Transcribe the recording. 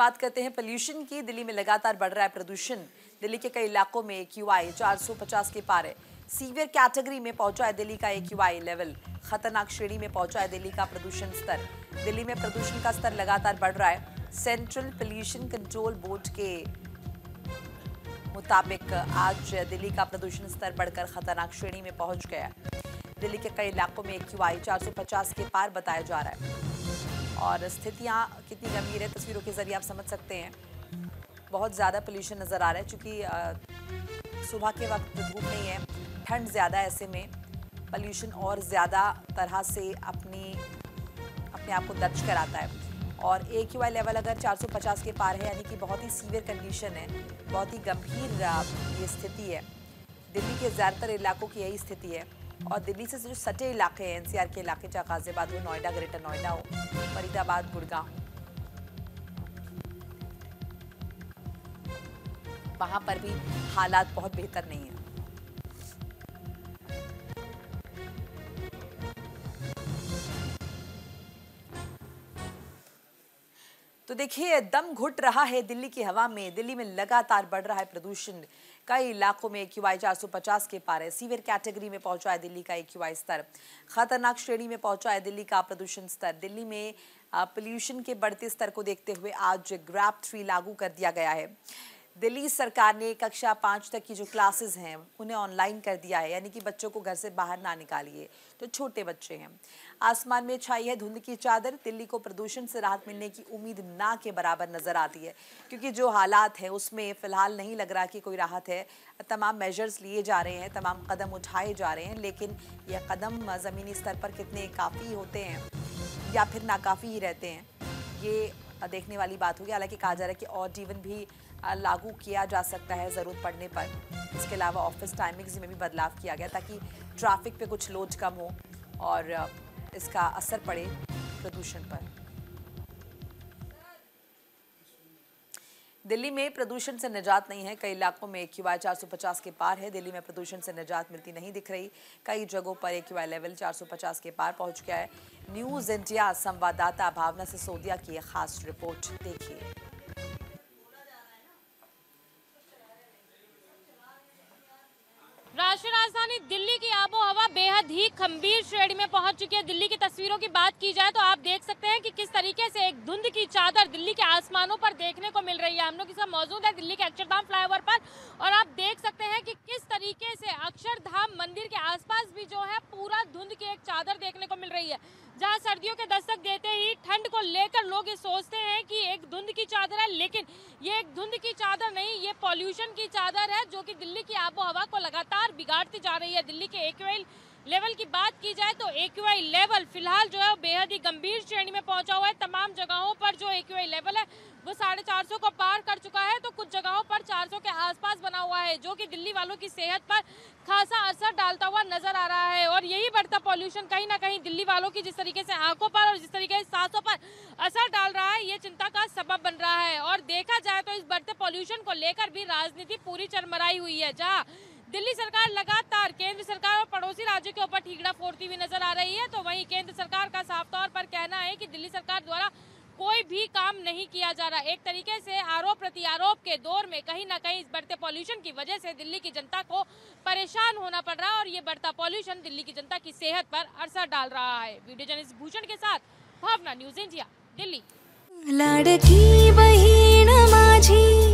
बात करते हैं पोल्यूशन की। दिल्ली में लगातार बढ़ रहा है प्रदूषण। दिल्ली के कई इलाकों में AQI 450 के पार है। सीवियर कैटेगरी में पहुंचा है दिल्ली का AQI लेवल। खतरनाक श्रेणी में पहुंचा है दिल्ली का प्रदूषण स्तर। दिल्ली में प्रदूषण का स्तर लगातार बढ़ रहा है। सेंट्रल पोल्यूशन कंट्रोल बोर्ड के मुताबिक आज दिल्ली का प्रदूषण स्तर बढ़कर खतरनाक श्रेणी में पहुंच गया। दिल्ली के कई इलाकों में AQI 450 के पार बताया जा रहा है और स्थितियां कितनी गंभीर है तस्वीरों के जरिए आप समझ सकते हैं। बहुत ज़्यादा पोल्यूशन नज़र आ रहा है क्योंकि सुबह के वक्त धूप नहीं है, ठंड ज़्यादा है। ऐसे में पोल्यूशन और ज़्यादा तरह से अपने आप को दर्ज कराता है। और AQI लेवल अगर 450 के पार है यानी कि बहुत ही सीवियर कंडीशन है, बहुत ही गंभीर ये स्थिति है। दिल्ली के ज़्यादातर इलाकों की यही स्थिति है और दिल्ली से जो सटे इलाके हैं, NCR के इलाके, चाहे गाजियाबाद हो, नोएडा, ग्रेटर नोएडा हो, फरीदाबाद, गुड़गांव, वहां पर भी हालात बहुत बेहतर नहीं है। तो देखिए, दम घुट रहा है दिल्ली की हवा में। दिल्ली में लगातार बढ़ रहा है प्रदूषण। कई इलाकों में AQI 450 के पार है। सीवियर कैटेगरी में पहुंचा है दिल्ली का AQI स्तर। खतरनाक श्रेणी में पहुंचा है दिल्ली का प्रदूषण स्तर। दिल्ली में पोल्यूशन के बढ़ते स्तर को देखते हुए आज ग्रैप 3 लागू कर दिया गया है। दिल्ली सरकार ने कक्षा 5 तक की जो क्लासेस हैं उन्हें ऑनलाइन कर दिया है, यानी कि बच्चों को घर से बाहर ना निकालिए। तो छोटे बच्चे हैं। आसमान में छाई है धुंध की चादर। दिल्ली को प्रदूषण से राहत मिलने की उम्मीद ना के बराबर नजर आती है क्योंकि जो हालात है उसमें फिलहाल नहीं लग रहा कि कोई राहत है। तमाम मेजर्स लिए जा रहे हैं, तमाम कदम उठाए जा रहे हैं, लेकिन यह कदम ज़मीनी स्तर पर कितने काफ़ी होते हैं या फिर नाकाफ़ी ही रहते हैं, ये देखने वाली बात होगी। हालांकि कहा जा रहा है कि ऑड इवन भी लागू किया जा सकता है ज़रूरत पड़ने पर। इसके अलावा ऑफिस टाइमिंग्स में भी बदलाव किया गया ताकि ट्रैफिक पे कुछ लोड कम हो और इसका असर पड़े प्रदूषण पर। दिल्ली में प्रदूषण से निजात नहीं है। कई इलाकों में AQI 450 के पार है। दिल्ली में प्रदूषण से निजात मिलती नहीं दिख रही। कई जगहों पर AQI लेवल 450 के पार पहुंच गया है। न्यूज़ इंडिया संवाददाता भावना सिसोदिया की एक खास रिपोर्ट देखिए। राष्ट्रीय राजधानी दिल्ली की आबो हवा बेहद ही गंभीर श्रेणी में पहुंच चुकी है। दिल्ली की तस्वीरों की बात की जाए तो आप देख सकते हैं कि किस तरीके से एक धुंध की चादर दिल्ली के आसमानों पर देखने को मिल रही है। हम लोग इस वक्त मौजूद है दिल्ली के अक्षरधाम फ्लाईओवर पर और आप देख सकते हैं कि किस तरीके से अक्षरधाम मंदिर के आसपास भी जो है पूरा धुंध की एक चादर देखने को मिल रही है। जहां सर्दियों के दस्तक देते ही ठंड को लेकर लोग ये सोचते हैं कि एक धुंध की चादर है, लेकिन ये एक धुंध की चादर नहीं, ये पॉल्यूशन की चादर है जो कि दिल्ली की आबो हवा को लगातार बिगाड़ती जा रही है। दिल्ली के AQI लेवल की बात की जाए तो AQI लेवल फिलहाल जो है बेहद ही गंभीर श्रेणी में पहुंचा हुआ है। तमाम जगहों पर जो AQI लेवल है वो 450 को पार कर चुका है, तो कुछ जगहों पर 400 के आसपास बना हुआ है, जो कि दिल्ली वालों की सेहत पर खासा असर डालता हुआ नजर आ रहा है। और यही बढ़ता पॉल्यूशन कहीं ना कहीं दिल्ली वालों की जिस तरीके से आंखों पर और जिस तरीके से सांसों पर असर डाल रहा है, ये चिंता का सबब बन रहा है। और देखा जाए तो इस बढ़ते पॉल्यूशन को लेकर भी राजनीति पूरी चरमराई हुई है। जहाँ दिल्ली सरकार लगातार केंद्र सरकार और पड़ोसी राज्यों के ऊपर ठीकरा फोड़ती हुई नजर आ रही है, तो वहीं केंद्र सरकार का साफ तौर पर कहना है कि दिल्ली सरकार द्वारा कोई भी काम नहीं किया जा रहा। एक तरीके से आरोप प्रत्यारोप के दौर में कहीं ना कहीं इस बढ़ते पॉल्यूशन की वजह से दिल्ली की जनता को परेशान होना पड़ रहा है और ये बढ़ता पॉल्यूशन दिल्ली की जनता की सेहत पर असर डाल रहा है। वीडियो जर्नलिस्ट भूषण के साथ भावना, न्यूज़ इंडिया, दिल्ली। लाडकी बहीण माझी